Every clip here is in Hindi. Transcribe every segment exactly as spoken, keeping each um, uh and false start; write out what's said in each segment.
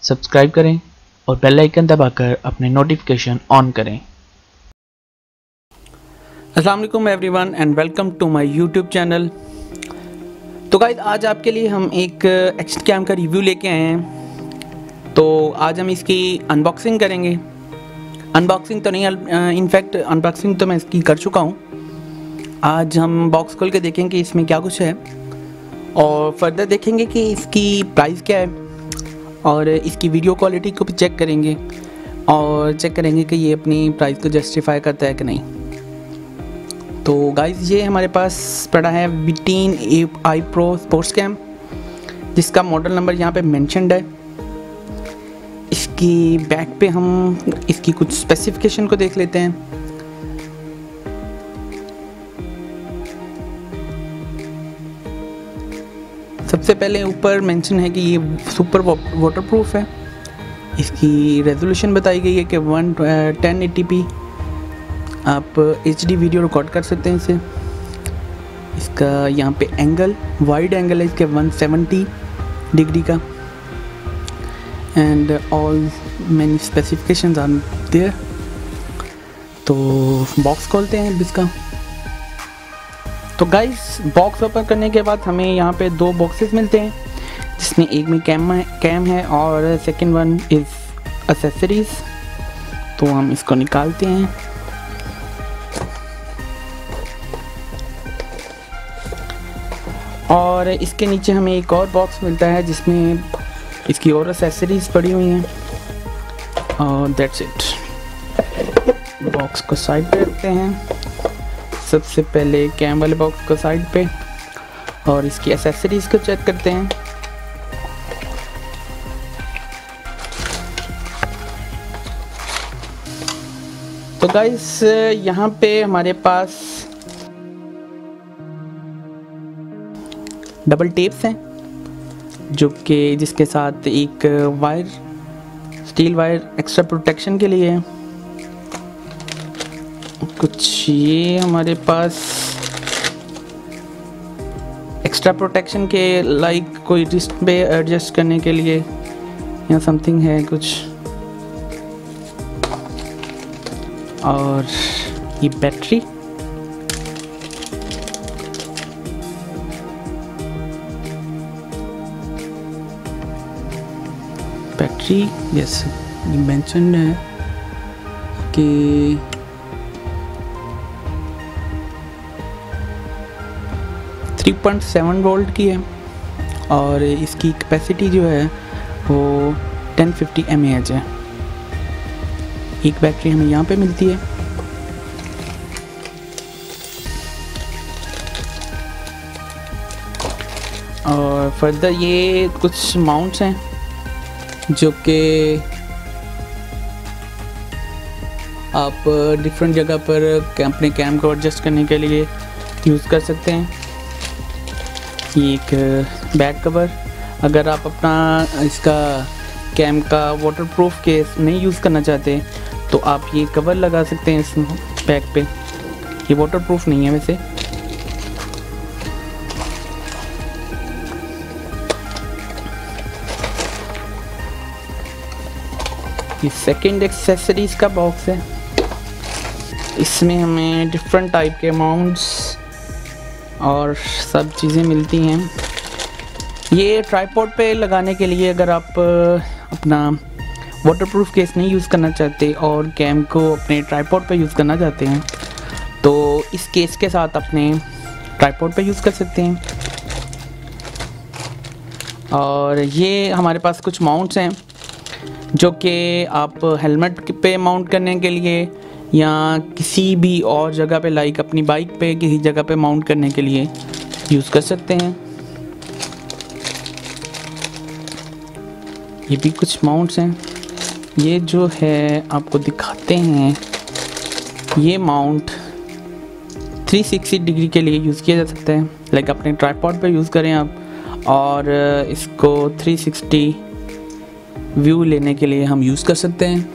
सब्सक्राइब करें और बेल आइकन दबाकर अपने नोटिफिकेशन ऑन करें। अस्सलाम वालेकुम everyone and welcome to my YouTube channel. तो गाइस आज आपके लिए हम एक एक्स कैम का रिव्यू लेके आए हैं। तो आज हम इसकी अनबॉक्सिंग करेंगे। अनबॉक्सिंग तो नहीं, इनफैक्ट अनबॉक्सिंग तो मैं इसकी कर चुका हूँ। आज हम बॉक्स खोल के देखेंगे इसमें क्या कुछ है और फर्दर देखेंगे कि इसकी प्राइस क्या है और इसकी वीडियो क्वालिटी को भी चेक करेंगे और चेक करेंगे कि ये अपनी प्राइस को जस्टिफाई करता है कि नहीं। तो गाइस ये हमारे पास पड़ा है Vitin I pro sports cam, जिसका मॉडल नंबर यहाँ पे मेंशन्ड है। इसकी बैक पे हम इसकी कुछ स्पेसिफिकेशन को देख लेते हैं। सबसे पहले ऊपर मेंशन है कि ये सुपर वाटरप्रूफ है। इसकी रेजोल्यूशन बताई गई है कि वन टेन एटी पी आप एच डी वीडियो रिकॉर्ड कर सकते हैं इसे। इसका यहाँ पे एंगल वाइड एंगल है इसके वन सेवेंटी डिग्री का and all many specifications are there. तो बॉक्स खोलते हैं इसका। तो गाइस बॉक्स ओपन करने के बाद हमें यहाँ पे दो बॉक्सेस मिलते हैं, जिसमें एक में कैम कैम है और सेकंड वन इज़ एक्सेसरीज। तो हम इसको निकालते हैं। और इसके नीचे हमें एक और बॉक्स मिलता है जिसमें इसकी और एक्सेसरीज पड़ी हुई हैं और दैट्स इट। बॉक्स को साइड पे रखते हैं। सबसे पहले कैम वाले बॉक्स को साइड पे और इसकी एक्सेसरीज को चेक करते हैं। तो गाइस यहाँ पे हमारे पास डबल टेप्स हैं, जो कि जिसके साथ एक wire steel wire extra protection के लिए है। कुछ ये हमारे पास एक्स्ट्रा प्रोटेक्शन के लाइक कोई रिस्ट पे एडजस्ट करने के लिए या समथिंग है कुछ। और ये बैटरी बैटरी यस ये मेंशन है कि थ्री पॉइंट सेवन वोल्ट की है और इसकी कैपेसिटी जो है वो ten fifty M A H है। एक बैटरी हमें यहाँ पे मिलती है। और फर्दर ये कुछ माउंट्स हैं जो कि आप डिफरेंट जगह पर अपने कैम को एडजस्ट करने के लिए यूज़ कर सकते हैं। ये एक बैक कवर, अगर आप अपना इसका कैम का वाटरप्रूफ केस नहीं यूज़ करना चाहते तो आप ये कवर लगा सकते हैं इस बैक पे। ये वाटरप्रूफ नहीं है वैसे। ये सेकंड एक्सेसरीज का बॉक्स है। इसमें हमें डिफरेंट टाइप के माउंट्स और सब चीज़ें मिलती हैं। ये ट्राइपॉड पे लगाने के लिए, अगर आप अपना वाटरप्रूफ केस नहीं यूज़ करना चाहते और कैम को अपने ट्राइपॉड पे यूज़ करना चाहते हैं तो इस केस के साथ अपने ट्राइपॉड पे यूज़ कर सकते हैं। और ये हमारे पास कुछ माउंट्स हैं जो कि आप हेलमेट पे माउंट करने के लिए या किसी भी और जगह पे लाइक अपनी बाइक पे किसी जगह पे माउंट करने के लिए यूज़ कर सकते हैं। ये भी कुछ माउंट्स हैं। ये जो है आपको दिखाते हैं, ये माउंट थ्री सिक्सटी डिग्री के लिए यूज़ किया जा सकता है। लाइक अपने ट्राइपॉड पे यूज़ करें आप और इसको थ्री सिक्सटी व्यू लेने के लिए हम यूज़ कर सकते हैं।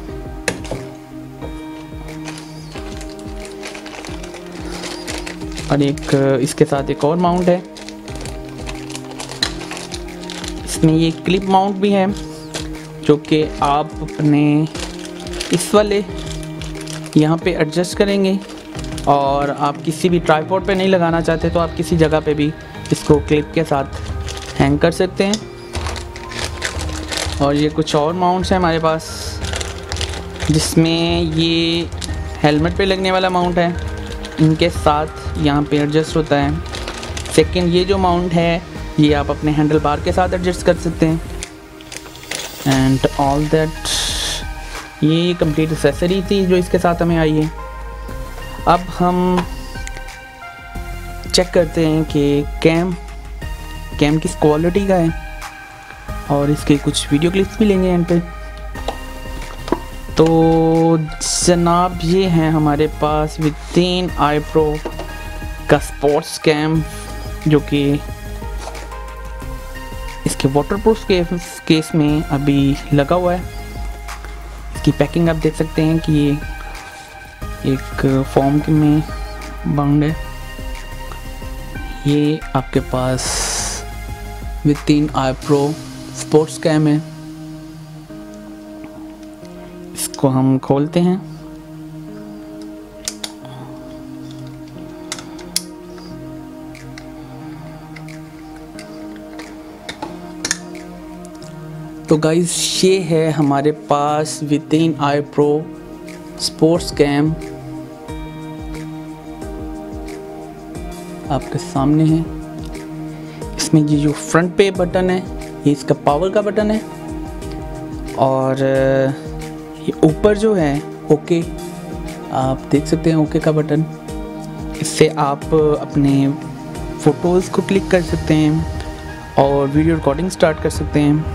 और एक इसके साथ एक और माउंट है। इसमें ये क्लिप माउंट भी है जो कि आप अपने इस वाले यहाँ पे एडजस्ट करेंगे, और आप किसी भी ट्राइपॉड पे नहीं लगाना चाहते तो आप किसी जगह पे भी इसको क्लिप के साथ हैंग कर सकते हैं। और ये कुछ और माउंट्स हैं हमारे पास, जिसमें ये हेलमेट पे लगने वाला माउंट है, इनके साथ यहाँ पे एडजस्ट होता है। सेकंड ये जो माउंट है ये आप अपने हैंडल बार के साथ एडजस्ट कर सकते हैं। एंड ऑल दैट, ये कंप्लीट एक्सेसरी थी जो इसके साथ हमें आई है। अब हम चेक करते हैं कि कैम कैम किस क्वालिटी का है, और इसके कुछ वीडियो क्लिप्स भी लेंगे यहाँ पे। तो जनाब ये है हमारे पास विथिन आई प्रो का स्पोर्ट्स कैम, जो कि इसके वाटरप्रूफ केस केस में अभी लगा हुआ है। इसकी पैकिंग आप देख सकते हैं कि ये एक फॉर्म में बाउंड है। ये आपके पास V ten i pro sports cam है। इसको हम खोलते हैं। तो गाइस ये है हमारे पास V ten i pro sports cam, आपके सामने है। इसमें ये जो फ्रंट पे बटन है ये इसका पावर का बटन है, और ये ऊपर जो है ओके, आप देख सकते हैं ओके का बटन। इससे आप अपने फ़ोटोज़ को क्लिक कर सकते हैं और वीडियो रिकॉर्डिंग स्टार्ट कर सकते हैं।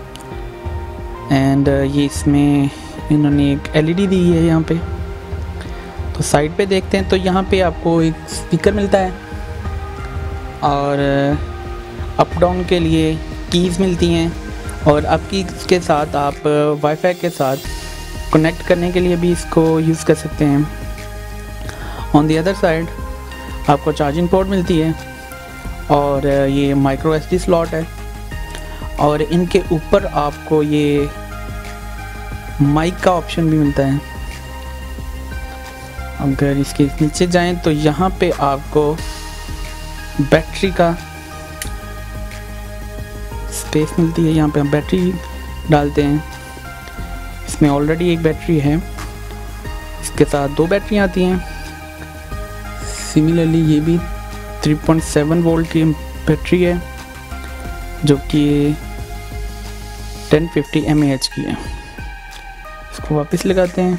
एंड ये इसमें इन्होंने एक एलईडी दी है यहाँ पे। तो साइड पे देखते हैं तो यहाँ पे आपको एक स्पीकर मिलता है, और अप डाउन के लिए कीज़ मिलती हैं, और अब कीज़ के साथ आप वाईफाई के साथ कनेक्ट करने के लिए भी इसको यूज़ कर सकते हैं। ऑन दी अदर साइड आपको चार्जिंग पोर्ट मिलती है, और ये माइक्रो एसडी स्लॉट है, और इनके ऊपर आपको ये माइक का ऑप्शन भी मिलता है। अगर इसके नीचे जाएं तो यहाँ पे आपको बैटरी का स्पेस मिलती है। यहाँ पे हम बैटरी डालते हैं। इसमें ऑलरेडी एक बैटरी है, इसके साथ दो बैटरी आती हैं। सिमिलरली ये भी थ्री पॉइंट सेवन वोल्ट की बैटरी है, जो कि ten fifty M A H की है। इसको वापस लगाते हैं।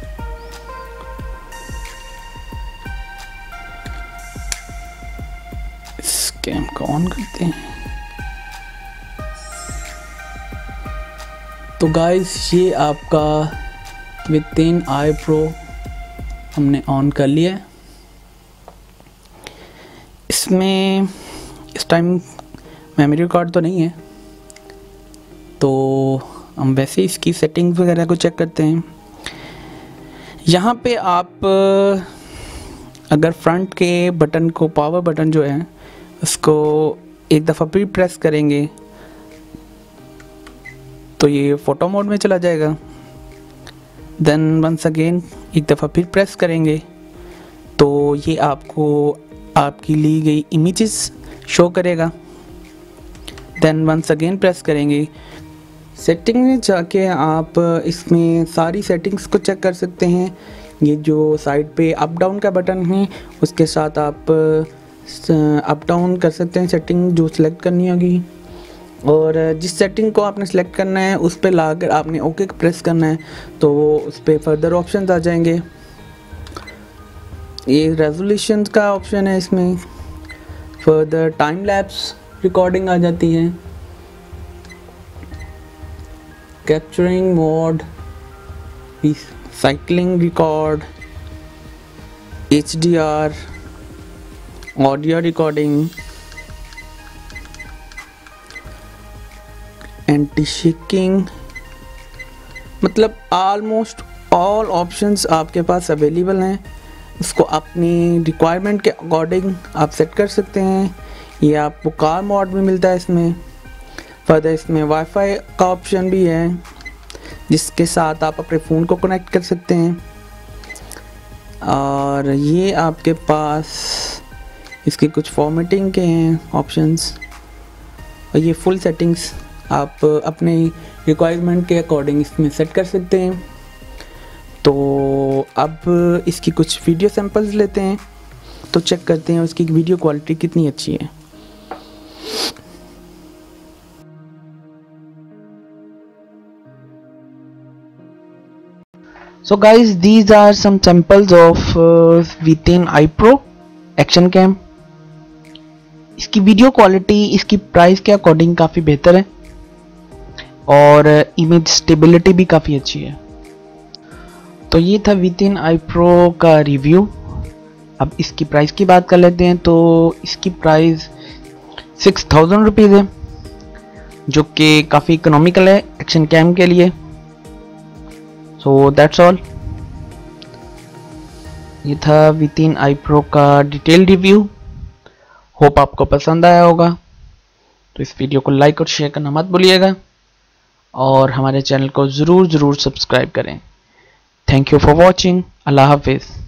इस कैम को ऑन करते हैं। तो गाइस ये आपका विथिन आई प्रो हमने ऑन कर लिया है। इसमें इस टाइम मेमोरी कार्ड तो नहीं है, तो हम वैसे इसकी सेटिंग्स वगैरह को चेक करते हैं। यहाँ पे आप अगर फ्रंट के बटन को, पावर बटन जो है उसको एक दफ़ा फिर प्रेस करेंगे तो ये फ़ोटो मोड में चला जाएगा। देन वंस अगेन एक दफ़ा फिर प्रेस करेंगे तो ये आपको आपकी ली गई इमेजेस शो करेगा। देन वंस अगेन प्रेस करेंगे। सेटिंग में जाके आप इसमें सारी सेटिंग्स को चेक कर सकते हैं। ये जो साइड पे अप डाउन का बटन है उसके साथ आप अप डाउन कर सकते हैं सेटिंग जो सिलेक्ट करनी होगी, और जिस सेटिंग को आपने सेलेक्ट करना है उस पर लाकर आपने ओके प्रेस करना है तो उस पर फर्दर ऑप्शन आ जाएंगे। ये रेजोल्यूशन का ऑप्शन है, इसमें फर्दर टाइम लैप्स रिकॉर्डिंग आ जाती है, capturing mode, cycling record, H D R, audio recording, anti shaking, मतलब ऑलमोस्ट ऑल ऑप्शंस आपके पास अवेलेबल हैं। उसको अपनी रिक्वायरमेंट के अकॉर्डिंग आप सेट कर सकते हैं। ये आपको कार मोड भी मिलता है इसमें। फर्दर इसमें वाईफाई का ऑप्शन भी है जिसके साथ आप अपने फ़ोन को कनेक्ट कर सकते हैं। और ये आपके पास इसके कुछ फॉर्मेटिंग के हैं ऑप्शंस, और ये फुल सेटिंग्स आप अपने रिक्वायरमेंट के अकॉर्डिंग इसमें सेट कर सकते हैं। तो अब इसकी कुछ वीडियो सैंपल्स लेते हैं तो चेक करते हैं उसकी वीडियो क्वालिटी कितनी अच्छी है। So guys, these are some samples of uh, V ten i Pro Action Cam। इसकी वीडियो क्वालिटी इसकी प्राइस के अकॉर्डिंग काफ़ी बेहतर है और इमेज स्टेबिलिटी भी काफ़ी अच्छी है। तो ये था V टेन i Pro का रिव्यू। अब इसकी प्राइस की बात कर लेते हैं। तो इसकी प्राइस सिक्स थाउजेंड रुपीज़ है, जो कि काफ़ी इकोनॉमिकल है एक्शन कैम के लिए। So that's all. ये था V टेन i Pro का डिटेल रिव्यू। होप आपको पसंद आया होगा। तो इस वीडियो को लाइक और शेयर करना मत भूलिएगा और हमारे चैनल को ज़रूर ज़रूर सब्सक्राइब करें। Thank you for watching. अल्लाह हाफिज़।